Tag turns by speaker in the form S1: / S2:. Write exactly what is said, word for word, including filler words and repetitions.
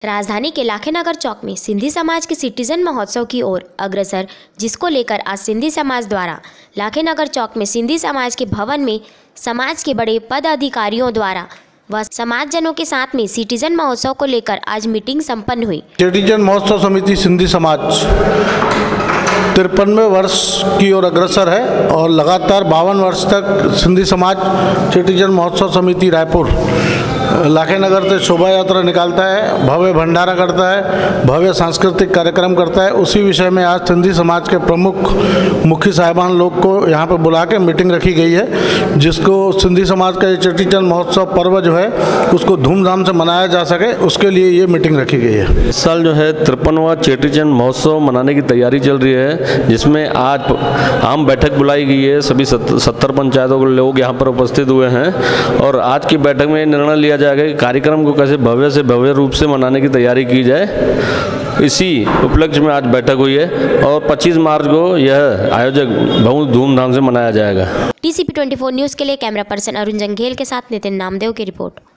S1: राजधानी के लाखेनगर चौक में सिंधी समाज के सिटीजन महोत्सव की ओर अग्रसर, जिसको लेकर आज सिंधी समाज द्वारा लाखेनगर चौक में सिंधी समाज के भवन में समाज के बड़े पदाधिकारियों द्वारा व समाजजनों के साथ में सिटीजन महोत्सव को लेकर आज मीटिंग संपन्न हुई।
S2: सिटीजन महोत्सव समिति सिंधी समाज तिरपनवे वर्ष की ओर अग्रसर है और लगातार बावन वर्ष तक सिंधी समाज सिटीजन महोत्सव समिति रायपुर लाखेनगर से शोभा यात्रा निकालता है, भव्य भंडारा करता है, भव्य सांस्कृतिक कार्यक्रम करता है। उसी विषय में आज सिंधी समाज के प्रमुख मुखी साहिबान लोग को यहाँ पर बुला के मीटिंग रखी गई है, जिसको सिंधी समाज का ये चेटीचंद महोत्सव पर्व जो है उसको धूमधाम से मनाया जा सके, उसके लिए ये मीटिंग रखी गई है।
S3: इस साल जो है तिरपनवा चेटीचंद महोत्सव मनाने की तैयारी चल रही है, जिसमें आज आम बैठक बुलाई गई है। सभी सत्तर पंचायतों के लोग यहाँ पर उपस्थित हुए हैं और आज की बैठक में निर्णय लिया जाएगा कि कार्यक्रम को कैसे भव्य से भव्य रूप से मनाने की तैयारी की जाए। इसी उपलक्ष्य में आज बैठक हुई है और पच्चीस मार्च को यह आयोजक बहुत धूमधाम से मनाया जाएगा।
S1: टीसीपी चौबीस न्यूज़ के लिए कैमरा पर्सन अरुण जंघेल के साथ नितिन नामदेव की रिपोर्ट।